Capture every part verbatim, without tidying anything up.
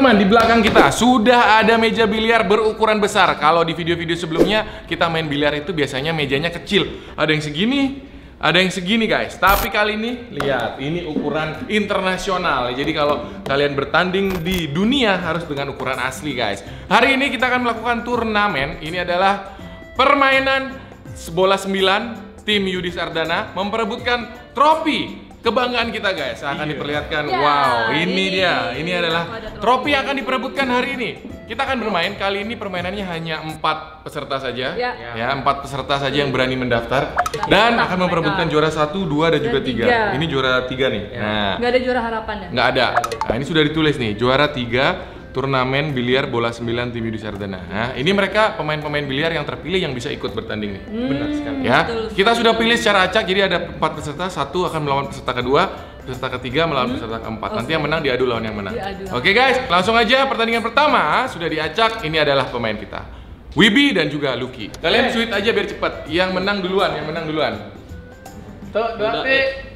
teman-teman, di belakang kita sudah ada meja biliar berukuran besar. Kalau di video-video sebelumnya kita main biliar itu biasanya mejanya kecil. Ada yang segini, ada yang segini guys. Tapi kali ini, lihat, ini ukuran internasional. Jadi kalau kalian bertanding di dunia harus dengan ukuran asli guys. Hari ini kita akan melakukan turnamen. Ini adalah permainan bola sembilan. Tim Yudi Sardana memperebutkan trofi kebanggaan kita guys. Akan iya. diperlihatkan. Ya, wow, ini, ini dia. Ini adalah trofi yang akan diperebutkan hari ini. Kita akan bermain. Kali ini permainannya hanya empat peserta saja. Ya, ya empat peserta saja yang berani mendaftar dan akan memperebutkan juara satu, dua dan juga tiga. Ini juara tiga nih. Nah, nggak ada juara harapan ya? Nggak ada. Nah, ini sudah ditulis nih. Juara tiga. Turnamen biliar bola sembilan tim Yudi Sardana. Nah, ini mereka pemain-pemain biliar yang terpilih yang bisa ikut bertanding nih. Hmm, benar sekali. Ya, betul, kita sudah pilih secara acak. Jadi ada empat peserta, satu akan melawan peserta kedua, peserta ketiga melawan hmm. peserta keempat. Okay. Nanti yang menang diadu lawan yang menang. Oke okay, guys, langsung aja pertandingan pertama sudah diacak. Ini adalah pemain kita, Wibi dan juga Lucky. Kalian sweet aja biar cepat. Yang menang duluan, yang menang duluan. Tuh, dua ti.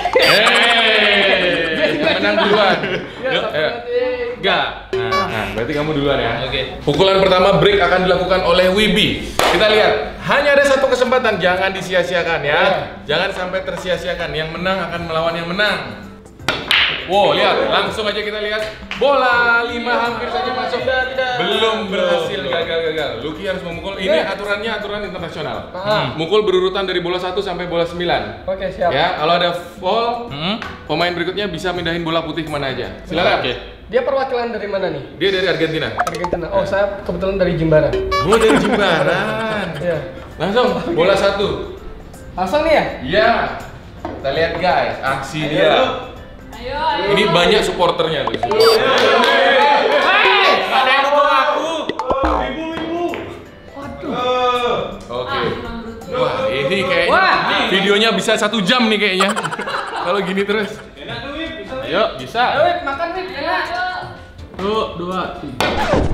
Hey, yang menang duluan. Yuk, ayo. Enggak. Nah, nah, berarti kamu duluan ya. Oke. Okay. Pukulan pertama break akan dilakukan oleh Wibi. Kita lihat, hanya ada satu kesempatan, jangan disia-siakan ya. Yeah. Jangan sampai tersia-siakan. Yang menang akan melawan yang menang. Wow, lihat, langsung aja kita lihat bola lima hampir saja masuk. Tidak, tidak. Belum berhasil, gagal-gagal. Lucky harus memukul. Ini aturannya aturan internasional. Hmm. Mukul berurutan dari bola satu sampai bola sembilan. Oke, siap. Ya, kalau ada fall, hmm. pemain berikutnya bisa mindahin bola putih kemana aja. Silakan. Oke. Dia perwakilan dari mana nih? Dia dari Argentina. Argentina. Oh, ya. Saya kebetulan dari Jimbaran. Oh, dari Jimbaran. Iya. Langsung bola satu. Langsung nih ya? Iya. Kita lihat guys, aksi dia. Ayo, ayo. Ini banyak supporternya tuh. Hei, ada yang dukung aku. Ibu, ibu. Waduh. Oke. Wah, ini kayaknya Wah, videonya bisa satu jam nih kayaknya. Kalau gini terus. Enak tuh, Wib. Bisa, Wib. Ayo, bisa. Ayo, Wib, makan Wib. Enak. Satu, dua, tiga.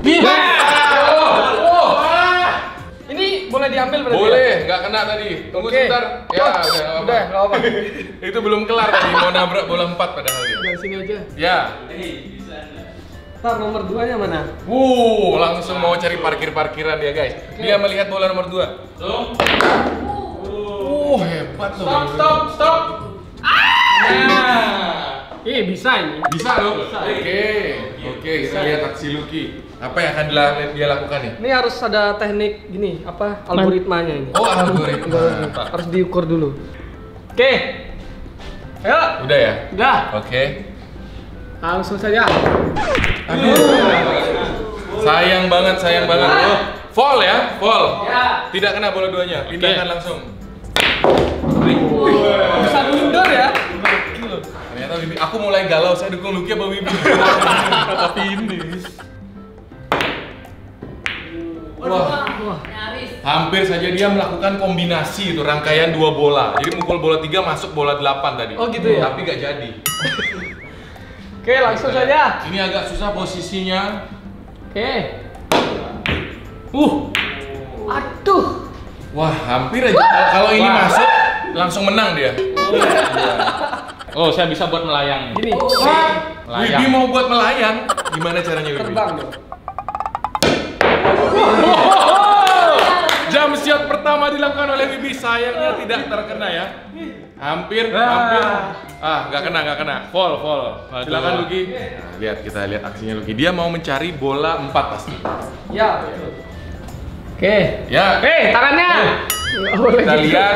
Oh. Ini boleh diambil berarti? Boleh, nggak kena tadi. Tunggu Oke. sebentar. Ya, oh, udah, nggak udah, nggak apa. Itu belum kelar tadi, mau nabrak bola empat padahal dia. Dari sini aja. Ya. Ntar nomor dua nya mana? Wuh, langsung mau cari parkir-parkiran dia guys. Oke. Dia melihat bola nomor dua. Tuh. Uh, hebat loh. Stop, stop, stop. Nah. Eh, bisa ini. Bisa loh. Oke. Oke, kita lihat aksi Lucky. Apa yang akan dia lakukan nih? Ini harus ada teknik gini, apa algoritmanya ini. Oh, algoritma. Harus diukur dulu. Oke. Ayo. Udah ya? Udah. Oke. Langsung saja. Aduh. Sayang banget, sayang banget. Oh, fall ya, fall. Ya. Tidak kena bola duanya. Pindahkan langsung. Bisa mundur ya. Ternyata Wibi, aku mulai galau. Saya dukung Lucky apa Wibi? Tapi ini. Wah, Wah, nyaris. hampir saja dia melakukan kombinasi itu rangkaian dua bola. Jadi mukul bola tiga masuk bola delapan tadi. Oh gitu ya? Tapi gak jadi. Oke, langsung saja. Ini agak susah posisinya. Oke. Uh. Aduh. Wah, hampir aja. Kalau ini Wah. masuk, langsung menang dia. Oh, saya bisa buat melayang. Gini. Wah, Melayang. Wibi mau buat melayang. Gimana caranya Wibi? Terbang dong. Jump shot pertama dilakukan oleh Wibi, sayangnya tidak terkena ya. Hampir, hampir. Ah, nggak kena, nggak kena. Fall, fall. Silakan Lucky. Nah, lihat, kita lihat aksinya Lucky. Dia mau mencari bola empat pasti. Ya, betul. Oke. Ya. Oke, tangannya. Kita lihat.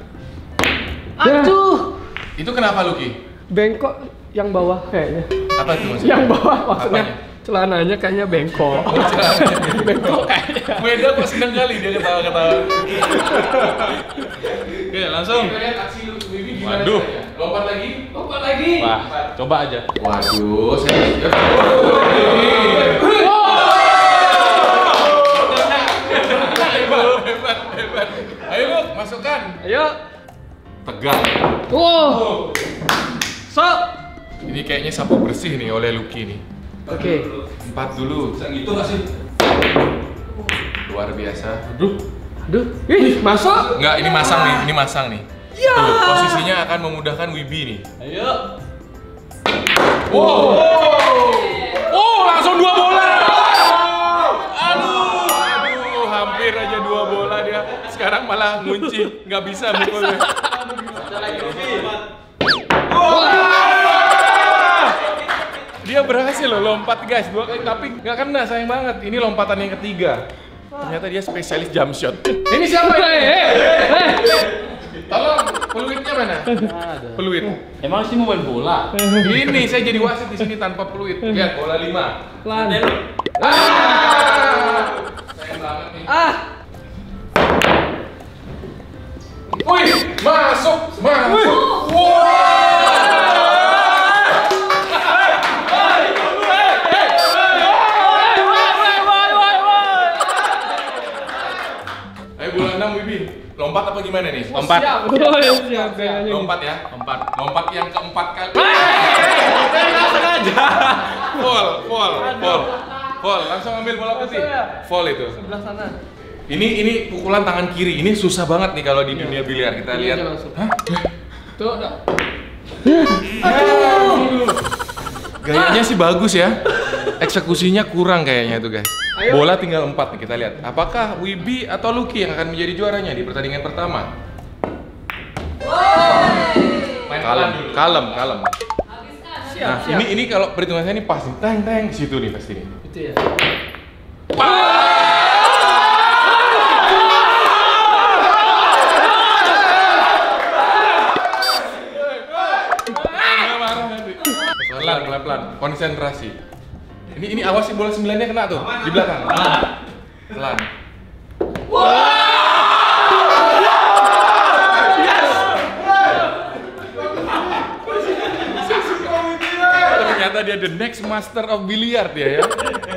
Aduh. Itu kenapa Lucky? Bengkok yang bawah kayaknya. Apa itu maksudnya? Yang bawah maksudnya. Apanya? Celananya kayaknya bengkok. Bengkok kayaknya. Beda kok, seneng kali dia ketawa-ketawa. Oke, langsung. Kita lihat aksi Wibi gimana. Waduh. caranya. Lompat lagi. Lompat lagi. Wah, coba aja. Waduh, saya. Hebat, hebat. Ayo Buk, masukkan. Ayo. Tegang. Wow. So. Ini kayaknya sapu bersih nih oleh Lucky nih. Oke. Empat dulu. Bisa gitu nggak sih? Luar biasa. Aduh. Aduh. Ih, masuk. Enggak, ini masang nih, ini masang nih. Ya. Tuh, posisinya akan memudahkan Wibi nih. Ayo. Wow. Oh. Wow, langsung dua bola. Aduh, aduh, hampir aja dua bola dia. Sekarang malah ngunci, nggak bisa mukulnya. Dia berhasil loh lompat guys, dua kali tapi nggak kena, sayang banget. Ini lompatan yang ketiga. Ternyata dia spesialis jump shot. Ini siapa ini? Tolong, peluitnya mana? Peluit. Emang sih mau main bola? Ini saya jadi wasit di sini tanpa peluit. Lihat bola lima. Pelan. Ah! Sayang banget nih. Ah. Wih, masuk, masuk. Wow. Ayo bola enam, Wibi. Lompat apa gimana nih? Lompat. Oh, ya, siap kayaknya. Lompat ya. Lompat. Lompat yang keempat kali. Nggak sengaja. Fall, fall, fall. Fall, langsung ambil bola putih. Fall itu. Sebelah sana. Ini ini pukulan tangan kiri. Ini susah banget nih kalau di dunia biliar. Kita Ini lihat. aja langsung. Hah? Tuh, udah. Aduh. Gayanya sih bagus ya. Eksekusinya kurang kayaknya tuh guys. Ayo. Bola tinggal empat nih, kita lihat. Apakah Wibi atau Lucky yang akan menjadi juaranya di pertandingan pertama? Main Kalem, pelan dulu. kalem, kalem. Habiskan. Nah, siap. ini ini kalau perhitungan saya ini pas nih. Teng teng di situ nih pasti nih. Itu ya. Nggak marah nanti. Pelan pelan pelan. Konsentrasi. Ini ini awas sih bola sembilannya kena tuh di belakang. Pelan. Ternyata dia the next master of billiard dia ya.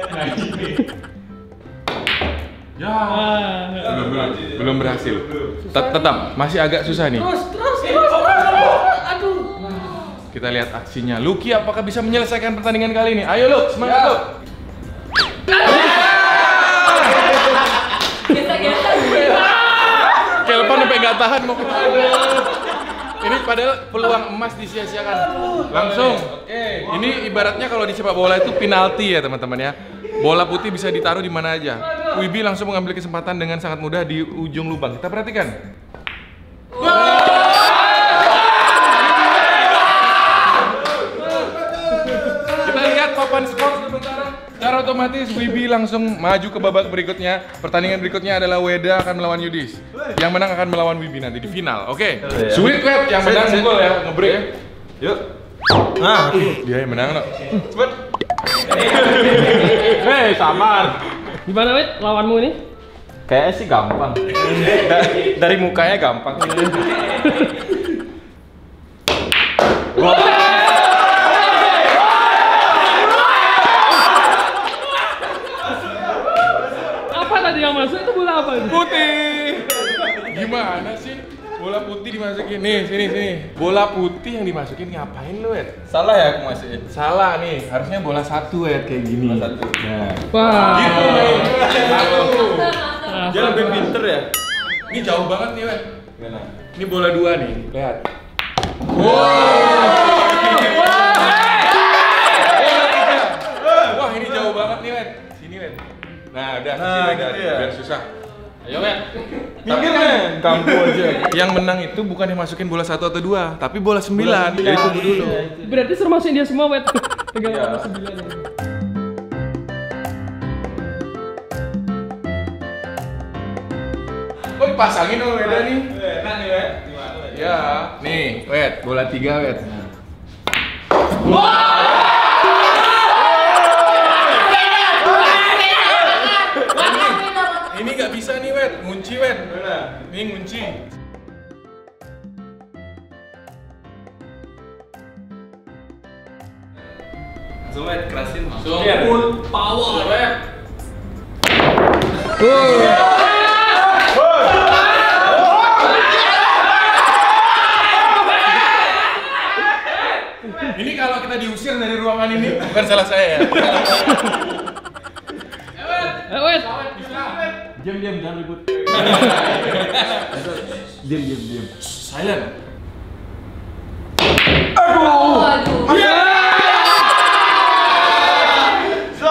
Ya. Belum belum belum berhasil. Tet- Tetap masih agak susah nih. Terus, terus, terus, terus. Aduh. Kita lihat aksinya. Lucky apakah bisa menyelesaikan pertandingan kali ini? Ayo Luk, semangat Luk. Geser-geser. Kelpan sampai nggak tahan mau kemana. Ini padahal peluang emas disia-siakan. Langsung. Ini ibaratnya kalau di sepak bola itu penalti ya teman-teman ya. Bola putih bisa ditaruh di mana aja. Wibi langsung mengambil kesempatan dengan sangat mudah di ujung lubang. Kita perhatikan. Kita lihat papan skor sementara. Secara otomatis Wibi langsung maju ke babak berikutnya. Pertandingan berikutnya adalah Weda akan melawan Yudis. Yang menang akan melawan Wibi nanti di final. Oke. Sweet Wed yang menang mukul ya, ngebreak ya. Yuk. Nah, Dia yang menang, no. Cepet. Hei, sabar. Gimana, Wit? Lawanmu ini? kayaknya sih gampang. Da- dari mukanya gampang. Apa tadi yang masuk itu bola apa itu? Putih. Gimana sih? Bola putih dimasukin. Nih, sini sini. Bola putih yang dimasukin ngapain lu, Ed? Salah ya aku masukin. Salah nih. Harusnya bola satu, Ed, kayak gini. Bola satu. Nah. Wah. Gitu nih. Satu. Nah, Dia lebih pinter ya. Ini jauh banget nih, Ed. Gimana? Ini bola dua nih. Lihat. Wow. Wah, ini jauh banget nih, Ed. Sini, Ed. Nah, udah Nah, sini gitu udah. ya. Biar susah. Ayo, Wet. Minggir men, kamu aja. Yang menang itu bukan dimasukin bola satu atau dua, tapi bola sembilan. Jadi tunggu dulu. berarti termasuk dia semua, Wit. Pegang Iya. nomor sembilan ini. Kok dipasangin sama Weda nih? Enak nih, Wet. Ya, nih, Wed, bola tiga, Wed. Ini nggak bisa nih, Wed. Ngunci, Wed. Ini ngunci. Langsung Wet, kerasin. Langsung. Full power, Wet. Ini kalau kita diusir dari ruangan ini bukan salah saya ya. Eh, Wit. Diam, diam, jangan ribut. Diam, diam, diam. Silent. Aduh.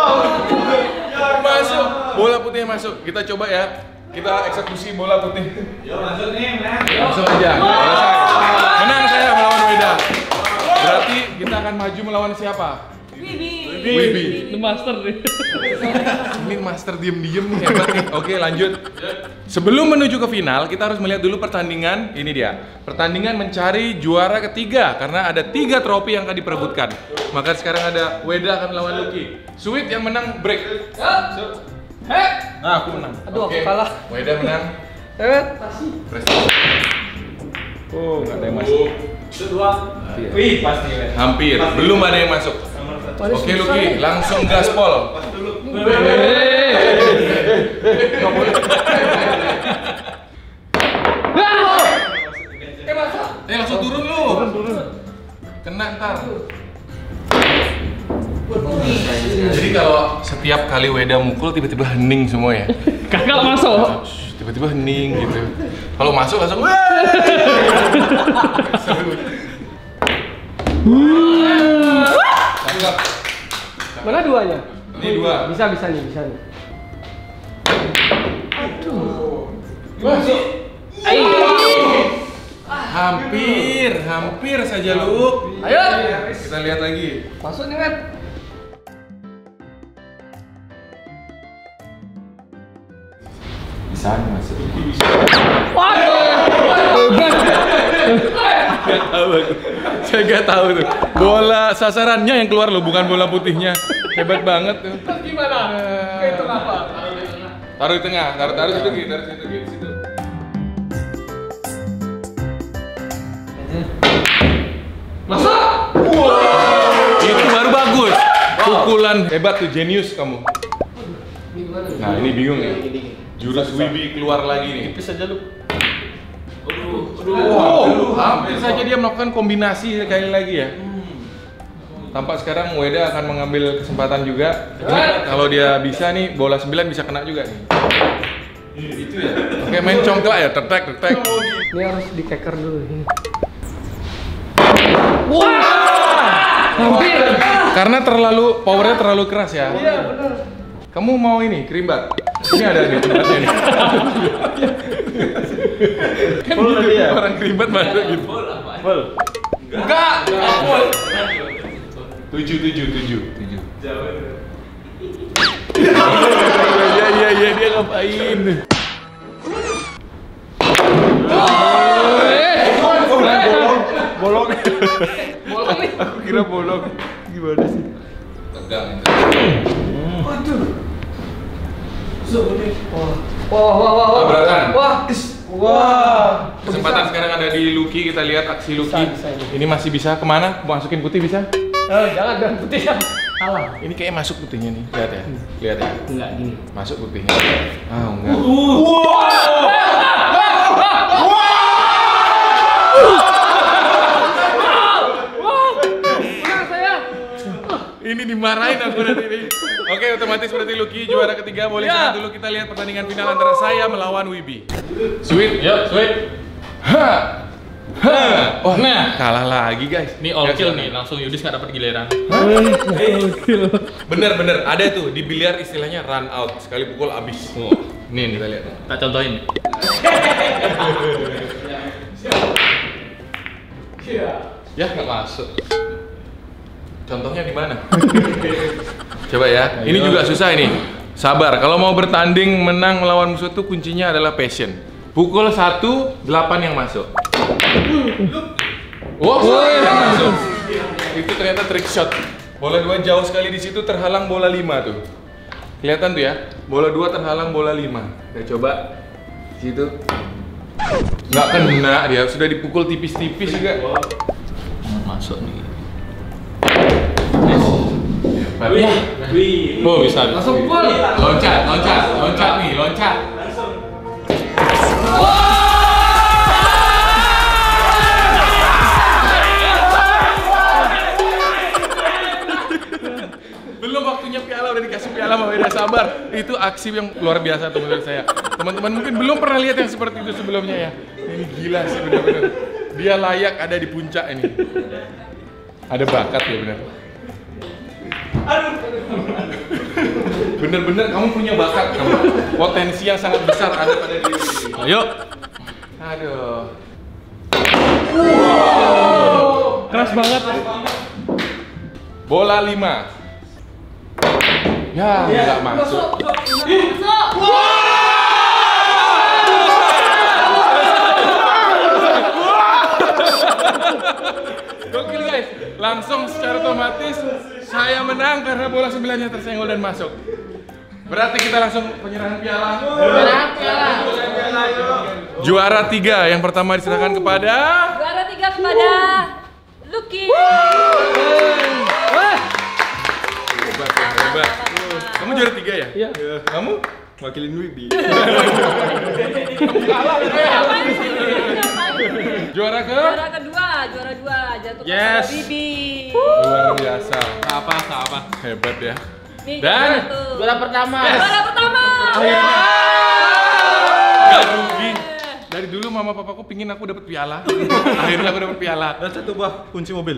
masuk. Kita coba ya. Kita eksekusi bola putih. Yo masuk nih, menang. Langsung aja. Selesai. Menang saya melawan Weda. Berarti kita akan maju melawan siapa? Wibi. Wibi. Itu master nih. Ini master diem-diem nih, hebat nih. Oke, lanjut. Sebelum menuju ke final, kita harus melihat dulu pertandingan. Ini dia. Pertandingan mencari juara ketiga karena ada tiga trofi yang akan diperebutkan. Maka sekarang ada Weda akan melawan Lucky. Sweet yang menang break. So, Heh. nah, aku menang. Aduh, Oke. aku kalah. Weda menang. Eh, Prestasi. Oh, nggak ada yang masuk. Itu dua. Wih, pasti. Hampir. Belum ada yang masuk. Oke, Lucky, langsung gaspol. Pas dulu. Eh, langsung turun lu. Kena ntar. Jadi kalau setiap kali Weda mukul tiba-tiba hening semua ya. Kakak masuk. Shh, tiba-tiba hening gitu. Kalau masuk langsung "Wey!" Seru. Cakep. Mana duanya? Ini dua. Bisa bisa nih, bisa nih. Masuk. Hampir, hampir saja lu. Ayo. Kita lihat lagi. Masuk nih, Wet. Bisa masuk. Gak tahu aku. Saya gak tahu tuh. Bola sasarannya yang keluar loh, bukan bola putihnya. Hebat banget tuh. Terus gimana? Itu apa? Taruh di tengah, taruh taruh situ gitu, taruh situ gitu, situ. Masuk. Itu baru bagus. Pukulan hebat tuh, jenius kamu. Nah, ini bingung nih. Jurus Wibi keluar lagi nih. Bisa aja lu. Wow, hampir saja dia melakukan kombinasi sekali lagi ya. Tampak sekarang Weda akan mengambil kesempatan juga. Kalau dia bisa nih, bola sembilan bisa kena juga nih. Itu ya. Oke, main congklak ya, tetek tetek. Ini harus dikeker dulu. Hampir. Karena terlalu powernya terlalu keras ya. Iya, benar. Kamu mau ini kerimbat? Ini ada nih tempatnya nih. Kan gitu, orang kerimbat masuk gitu. Full. Enggak. Full. Tujuh tujuh tujuh tujuh. Iya iya iya dia ngapain? Bolong. Bolong nih. Aku kira bolong. Gimana sih? Tegang itu. Wah, wah, wah, wah. Tabrakan. Wah, wah. Kesempatan sekarang ada di Lucky, kita lihat aksi Lucky. Bisa, bisa, Ini masih bisa kemana? Masukin putih bisa? Eh, jangan jangan putih ya. Kalah. Ini kayak masuk putihnya nih, lihat ya, lihat ya. Enggak gini. Masuk putihnya. Ah enggak. Menang saya. Ini dimarahin aku nanti nih. Oke, otomatis berarti Lucky juara ketiga. Boleh istirahat dulu, kita lihat pertandingan final antara saya melawan Wibi. Sweet. Yuk, sweet. Ha. Ha. Oh, Nah. kalah lagi guys. Ini all Ya, kill silakan. nih, langsung Yudis nggak dapat giliran. Bener-bener ada tuh di biliar istilahnya run out. Sekali pukul abis. Oh, ini nih. Kita lihat. Tak contohin. Ya nggak masuk. Contohnya di mana? Coba ya. Ini juga susah ini. Sabar. Kalau mau bertanding menang melawan musuh tuh kuncinya adalah passion. Pukul satu, delapan yang masuk. Wow, masuk. Itu ternyata trick shot. Bola dua jauh sekali di situ terhalang bola lima tuh. Kelihatan tuh ya. Bola dua terhalang bola lima. Kita coba di situ. Nggak kena dia. Sudah dipukul tipis-tipis juga. Masuk nih. Wih, Wih. Oh, bisa. bisa. Langsung full. loncat, loncat, loncat nih, loncat. Belum waktunya piala udah dikasih piala sama Weda, sabar. Itu aksi yang luar biasa tuh menurut saya. Teman-teman mungkin belum pernah lihat yang seperti itu sebelumnya ya. Ini gila sih benar-benar. Dia layak ada di puncak ini. Ada bakat ya benar. Bener-bener kamu punya bakat, kamu potensi yang sangat besar ada pada diri ini. Ayo. Aduh. Keras banget. Bola lima. Ya, nggak masuk. Masuk. Gokil guys, langsung secara otomatis saya menang karena bola sebelahnya tersenggol dan masuk. Berarti kita langsung penyerahan piala. Penyerahan piala. Juara tiga yang pertama diserahkan kepada. Juara tiga kepada Lucky. Hebat, ya, hebat. Kamu juara tiga ya? Iya. Kamu? Wakilin Wibi. Juara ke? Juara kedua, juara dua jatuh Yes. kepada Bibi. Luar biasa. Apa apa? Hebat ya. Nih, Dan- jatuh. Juara pertama. Juara pertama. Gak rugi. Dari dulu mama papaku pingin aku dapat piala. Akhirnya aku dapat piala. Dan satu buah kunci mobil.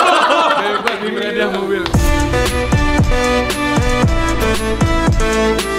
Hebat, ini hadiah mobil.